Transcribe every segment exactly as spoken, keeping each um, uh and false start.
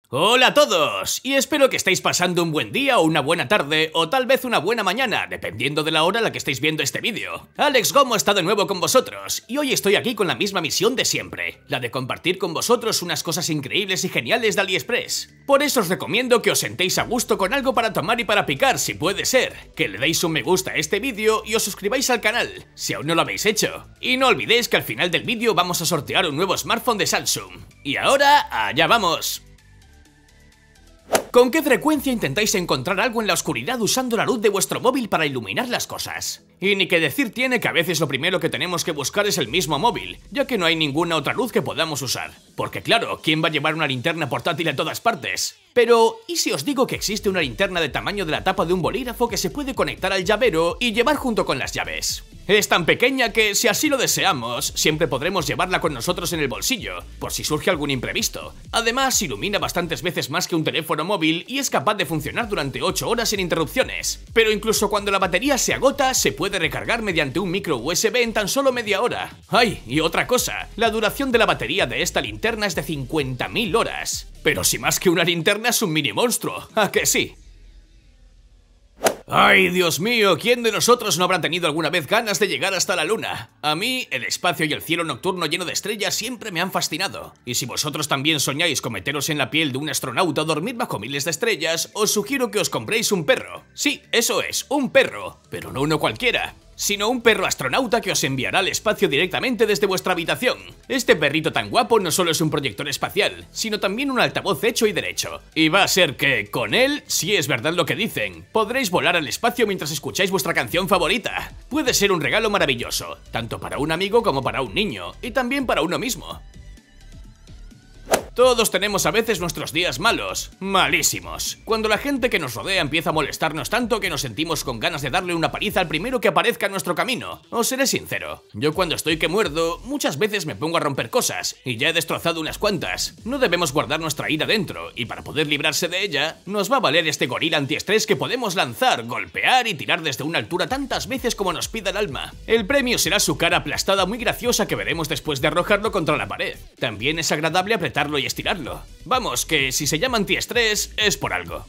Hola a todos, y espero que estéis pasando un buen día o una buena tarde o tal vez una buena mañana, dependiendo de la hora a la que estéis viendo este vídeo. Alex Gomo está de nuevo con vosotros, y hoy estoy aquí con la misma misión de siempre, la de compartir con vosotros unas cosas increíbles y geniales de AliExpress. Por eso os recomiendo que os sentéis a gusto con algo para tomar y para picar si puede ser, que le deis un me gusta a este vídeo y os suscribáis al canal, si aún no lo habéis hecho. Y no olvidéis que al final del vídeo vamos a sortear un nuevo smartphone de Samsung. Y ahora, allá vamos. ¿Con qué frecuencia intentáis encontrar algo en la oscuridad usando la luz de vuestro móvil para iluminar las cosas? Y ni que decir tiene que a veces lo primero que tenemos que buscar es el mismo móvil, ya que no hay ninguna otra luz que podamos usar. Porque claro, ¿quién va a llevar una linterna portátil a todas partes? Pero, ¿y si os digo que existe una linterna de tamaño de la tapa de un bolígrafo que se puede conectar al llavero y llevar junto con las llaves? Es tan pequeña que, si así lo deseamos, siempre podremos llevarla con nosotros en el bolsillo, por si surge algún imprevisto. Además, ilumina bastantes veces más que un teléfono móvil y es capaz de funcionar durante ocho horas sin interrupciones. Pero incluso cuando la batería se agota, se puede recargar mediante un micro U S B en tan solo media hora. ¡Ay! Y otra cosa, la duración de la batería de esta linterna es de cincuenta mil horas. Pero si más que una linterna es un mini monstruo, ¿a que sí? ¡Ay, Dios mío! ¿Quién de nosotros no habrá tenido alguna vez ganas de llegar hasta la luna? A mí, el espacio y el cielo nocturno lleno de estrellas siempre me han fascinado. Y si vosotros también soñáis con meteros en la piel de un astronauta o dormir bajo miles de estrellas, os sugiero que os compréis un perro. Sí, eso es, un perro, pero no uno cualquiera, sino un perro astronauta que os enviará al espacio directamente desde vuestra habitación. Este perrito tan guapo no solo es un proyector espacial, sino también un altavoz hecho y derecho. Y va a ser que, con él, si es verdad lo que dicen, podréis volar al espacio mientras escucháis vuestra canción favorita. Puede ser un regalo maravilloso, tanto para un amigo como para un niño, y también para uno mismo. Todos tenemos a veces nuestros días malos, malísimos, cuando la gente que nos rodea empieza a molestarnos tanto que nos sentimos con ganas de darle una paliza al primero que aparezca en nuestro camino. Os seré sincero, yo cuando estoy que muerdo, muchas veces me pongo a romper cosas, y ya he destrozado unas cuantas. No debemos guardar nuestra ira dentro, y para poder librarse de ella, nos va a valer este gorila antiestrés que podemos lanzar, golpear y tirar desde una altura tantas veces como nos pida el alma. El premio será su cara aplastada muy graciosa que veremos después de arrojarlo contra la pared. También es agradable apretarlo y estirarlo. Vamos, que si se llama antiestrés es por algo.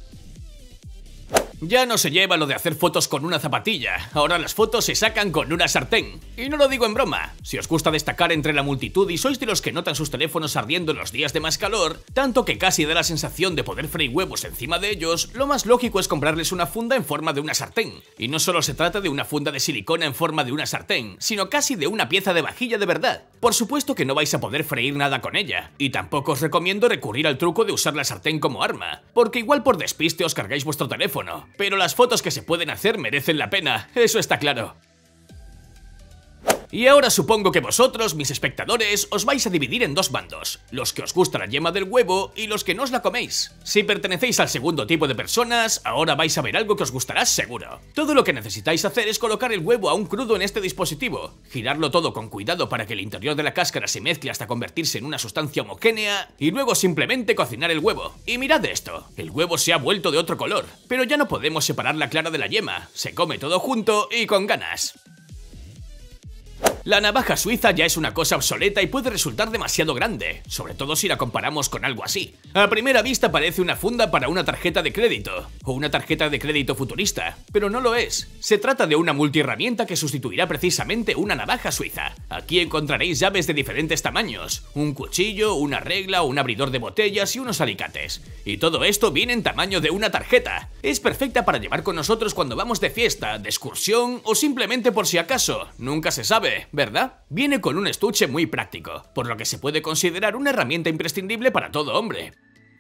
Ya no se lleva lo de hacer fotos con una zapatilla, ahora las fotos se sacan con una sartén. Y no lo digo en broma, si os gusta destacar entre la multitud y sois de los que notan sus teléfonos ardiendo en los días de más calor, tanto que casi da la sensación de poder freír huevos encima de ellos, lo más lógico es comprarles una funda en forma de una sartén. Y no solo se trata de una funda de silicona en forma de una sartén, sino casi de una pieza de vajilla de verdad. Por supuesto que no vais a poder freír nada con ella, y tampoco os recomiendo recurrir al truco de usar la sartén como arma, porque igual por despiste os cargáis vuestro teléfono. Pero las fotos que se pueden hacer merecen la pena, eso está claro. Y ahora supongo que vosotros, mis espectadores, os vais a dividir en dos bandos, los que os gusta la yema del huevo y los que no os la coméis. Si pertenecéis al segundo tipo de personas, ahora vais a ver algo que os gustará seguro. Todo lo que necesitáis hacer es colocar el huevo aún crudo en este dispositivo, girarlo todo con cuidado para que el interior de la cáscara se mezcle hasta convertirse en una sustancia homogénea, y luego simplemente cocinar el huevo. Y mirad esto, el huevo se ha vuelto de otro color, pero ya no podemos separar la clara de la yema, se come todo junto y con ganas. La navaja suiza ya es una cosa obsoleta y puede resultar demasiado grande, sobre todo si la comparamos con algo así. A primera vista parece una funda para una tarjeta de crédito, o una tarjeta de crédito futurista, pero no lo es. Se trata de una multiherramienta que sustituirá precisamente una navaja suiza. Aquí encontraréis llaves de diferentes tamaños, un cuchillo, una regla, un abridor de botellas y unos alicates. Y todo esto viene en tamaño de una tarjeta. Es perfecta para llevar con nosotros cuando vamos de fiesta, de excursión o simplemente por si acaso, nunca se sabe, ¿verdad? Viene con un estuche muy práctico, por lo que se puede considerar una herramienta imprescindible para todo hombre.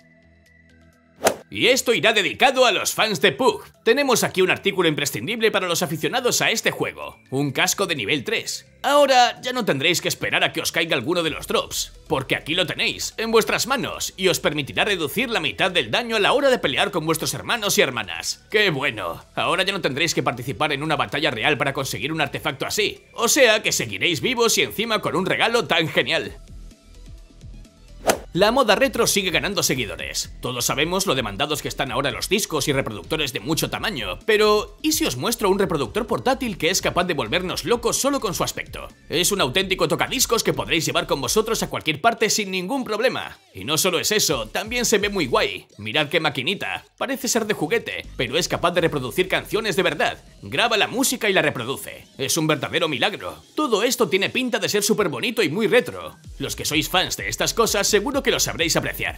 Y esto irá dedicado a los fans de P U B G. Tenemos aquí un artículo imprescindible para los aficionados a este juego, un casco de nivel tres. Ahora ya no tendréis que esperar a que os caiga alguno de los drops, porque aquí lo tenéis, en vuestras manos, y os permitirá reducir la mitad del daño a la hora de pelear con vuestros hermanos y hermanas. ¡Qué bueno! Ahora ya no tendréis que participar en una batalla real para conseguir un artefacto así, o sea que seguiréis vivos y encima con un regalo tan genial. La moda retro sigue ganando seguidores. Todos sabemos lo demandados que están ahora los discos y reproductores de mucho tamaño, pero ¿y si os muestro un reproductor portátil que es capaz de volvernos locos solo con su aspecto? Es un auténtico tocadiscos que podréis llevar con vosotros a cualquier parte sin ningún problema. Y no solo es eso, también se ve muy guay. Mirad qué maquinita, parece ser de juguete, pero es capaz de reproducir canciones de verdad. Graba la música y la reproduce. Es un verdadero milagro. Todo esto tiene pinta de ser súper bonito y muy retro. Los que sois fans de estas cosas seguro que lo sabréis apreciar.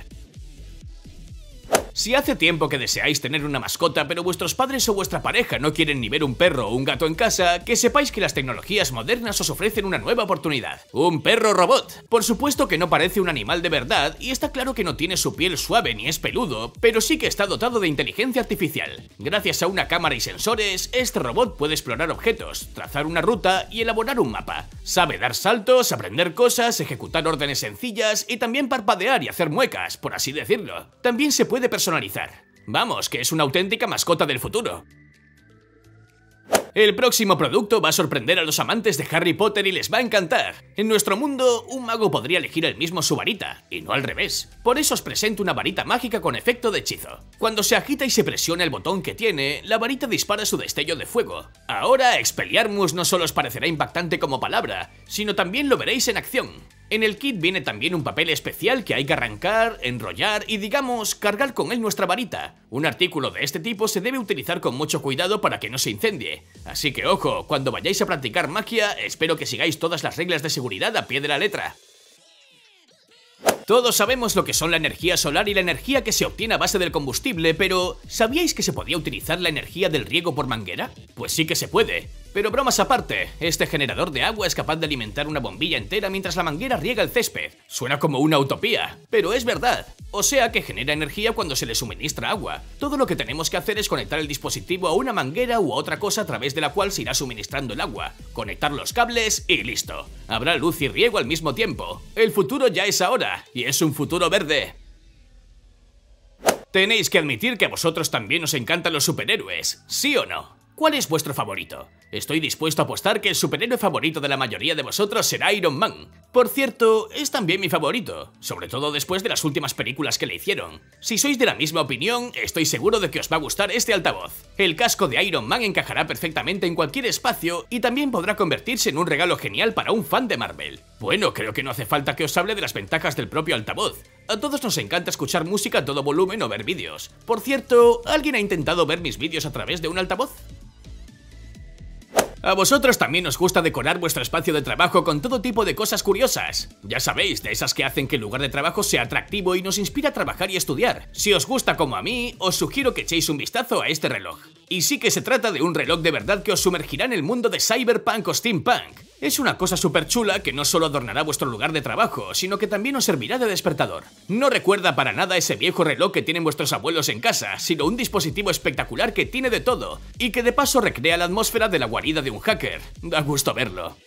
Si hace tiempo que deseáis tener una mascota, pero vuestros padres o vuestra pareja no quieren ni ver un perro o un gato en casa, que sepáis que las tecnologías modernas os ofrecen una nueva oportunidad. Un perro robot. Por supuesto que no parece un animal de verdad, y está claro que no tiene su piel suave ni es peludo, pero sí que está dotado de inteligencia artificial. Gracias a una cámara y sensores, este robot puede explorar objetos, trazar una ruta y elaborar un mapa. Sabe dar saltos, aprender cosas, ejecutar órdenes sencillas y también parpadear y hacer muecas, por así decirlo. También se puede personalizar personalizar. Vamos, que es una auténtica mascota del futuro. El próximo producto va a sorprender a los amantes de Harry Potter y les va a encantar. En nuestro mundo, un mago podría elegir él mismo su varita, y no al revés. Por eso os presento una varita mágica con efecto de hechizo. Cuando se agita y se presiona el botón que tiene, la varita dispara su destello de fuego. Ahora, Expelliarmus no solo os parecerá impactante como palabra, sino también lo veréis en acción. En el kit viene también un papel especial que hay que arrancar, enrollar y, digamos, cargar con él nuestra varita. Un artículo de este tipo se debe utilizar con mucho cuidado para que no se incendie. Así que ojo, cuando vayáis a practicar magia, espero que sigáis todas las reglas de seguridad a pie de la letra. Todos sabemos lo que son la energía solar y la energía que se obtiene a base del combustible, pero ¿sabíais que se podía utilizar la energía del riego por manguera? Pues sí que se puede. Pero bromas aparte, este generador de agua es capaz de alimentar una bombilla entera mientras la manguera riega el césped. Suena como una utopía, pero es verdad. O sea que genera energía cuando se le suministra agua. Todo lo que tenemos que hacer es conectar el dispositivo a una manguera u otra cosa a través de la cual se irá suministrando el agua, conectar los cables y listo. Habrá luz y riego al mismo tiempo. El futuro ya es ahora, y es un futuro verde. Tenéis que admitir que a vosotros también os encantan los superhéroes, ¿sí o no? ¿Cuál es vuestro favorito? Estoy dispuesto a apostar que el superhéroe favorito de la mayoría de vosotros será Iron Man. Por cierto, es también mi favorito, sobre todo después de las últimas películas que le hicieron. Si sois de la misma opinión, estoy seguro de que os va a gustar este altavoz. El casco de Iron Man encajará perfectamente en cualquier espacio y también podrá convertirse en un regalo genial para un fan de Marvel. Bueno, creo que no hace falta que os hable de las ventajas del propio altavoz. A todos nos encanta escuchar música a todo volumen o ver vídeos. Por cierto, ¿alguien ha intentado ver mis vídeos a través de un altavoz? A vosotros también os gusta decorar vuestro espacio de trabajo con todo tipo de cosas curiosas. Ya sabéis, de esas que hacen que el lugar de trabajo sea atractivo y nos inspira a trabajar y estudiar. Si os gusta como a mí, os sugiero que echéis un vistazo a este reloj. Y sí que se trata de un reloj de verdad que os sumergirá en el mundo de Cyberpunk o Steampunk. Es una cosa súper chula que no solo adornará vuestro lugar de trabajo, sino que también os servirá de despertador. No recuerda para nada ese viejo reloj que tienen vuestros abuelos en casa, sino un dispositivo espectacular que tiene de todo, y que de paso recrea la atmósfera de la guarida de un hacker. Da gusto verlo.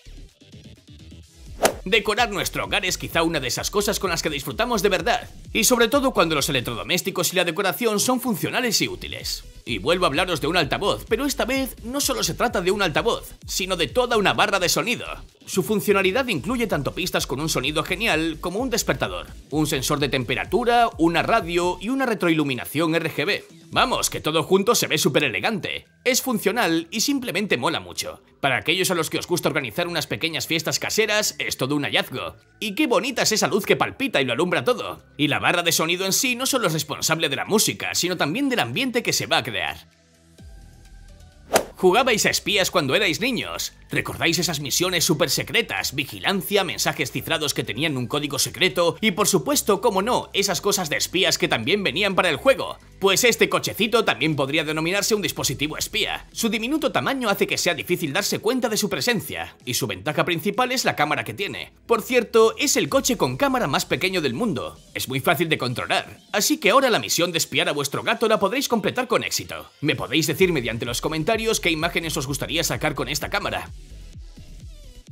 Decorar nuestro hogar es quizá una de esas cosas con las que disfrutamos de verdad, y sobre todo cuando los electrodomésticos y la decoración son funcionales y útiles. Y vuelvo a hablaros de un altavoz, pero esta vez no solo se trata de un altavoz, sino de toda una barra de sonido. Su funcionalidad incluye tanto pistas con un sonido genial como un despertador, un sensor de temperatura, una radio y una retroiluminación R G B. Vamos, que todo junto se ve súper elegante, es funcional y simplemente mola mucho. Para aquellos a los que os gusta organizar unas pequeñas fiestas caseras, es todo un hallazgo. Y qué bonita es esa luz que palpita y lo alumbra todo. Y la barra de sonido en sí no solo es responsable de la música, sino también del ambiente que se va a crear. ¿Jugabais a espías cuando erais niños? ¿Recordáis esas misiones súper secretas, vigilancia, mensajes cifrados que tenían un código secreto y por supuesto, como no, esas cosas de espías que también venían para el juego? Pues este cochecito también podría denominarse un dispositivo espía. Su diminuto tamaño hace que sea difícil darse cuenta de su presencia, y su ventaja principal es la cámara que tiene. Por cierto, es el coche con cámara más pequeño del mundo. Es muy fácil de controlar, así que ahora la misión de espiar a vuestro gato la podréis completar con éxito. Me podéis decir mediante los comentarios qué imágenes os gustaría sacar con esta cámara.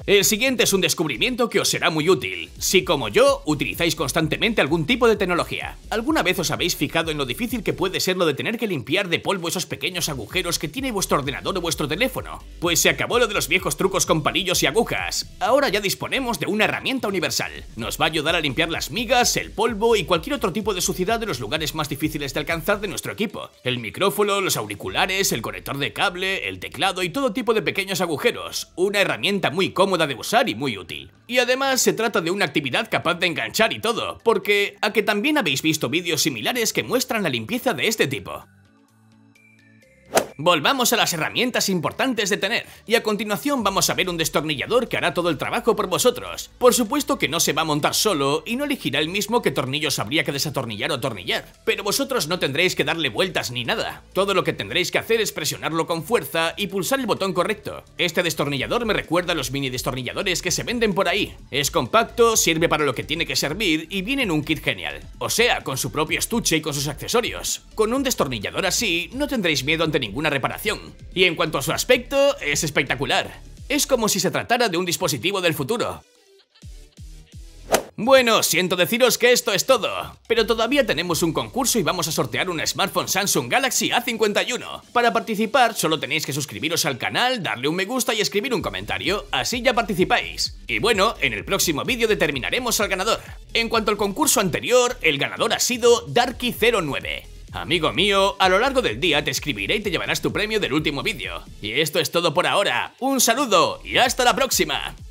El siguiente es un descubrimiento que os será muy útil, si como yo utilizáis constantemente algún tipo de tecnología. ¿Alguna vez os habéis fijado en lo difícil que puede ser lo de tener que limpiar de polvo esos pequeños agujeros que tiene vuestro ordenador o vuestro teléfono? Pues se acabó lo de los viejos trucos con palillos y agujas. Ahora ya disponemos de una herramienta universal. Nos va a ayudar a limpiar las migas, el polvo y cualquier otro tipo de suciedad de los lugares más difíciles de alcanzar de nuestro equipo. El micrófono, los auriculares, el conector de cable, el teclado y todo tipo de pequeños agujeros. Una herramienta muy cómoda de usar y muy útil. Y además se trata de una actividad capaz de enganchar y todo, porque a que también habéis visto vídeos similares que muestran la limpieza de este tipo. Volvamos a las herramientas importantes de tener, y a continuación vamos a ver un destornillador que hará todo el trabajo por vosotros. Por supuesto que no se va a montar solo y no elegirá el mismo qué tornillos habría que desatornillar o atornillar, pero vosotros no tendréis que darle vueltas ni nada. Todo lo que tendréis que hacer es presionarlo con fuerza y pulsar el botón correcto. Este destornillador me recuerda a los mini destornilladores que se venden por ahí. Es compacto, sirve para lo que tiene que servir y viene en un kit genial, o sea, con su propio estuche y con sus accesorios. Con un destornillador así no tendréis miedo ante ninguna reparación. Y en cuanto a su aspecto, es espectacular. Es como si se tratara de un dispositivo del futuro. Bueno, siento deciros que esto es todo, pero todavía tenemos un concurso y vamos a sortear un smartphone Samsung Galaxy A cincuenta y uno. Para participar solo tenéis que suscribiros al canal, darle un me gusta y escribir un comentario, así ya participáis. Y bueno, en el próximo vídeo determinaremos al ganador. En cuanto al concurso anterior, el ganador ha sido Darky cero nueve. Amigo mío, a lo largo del día te escribiré y te llevarás tu premio del último vídeo. Y esto es todo por ahora, un saludo y hasta la próxima.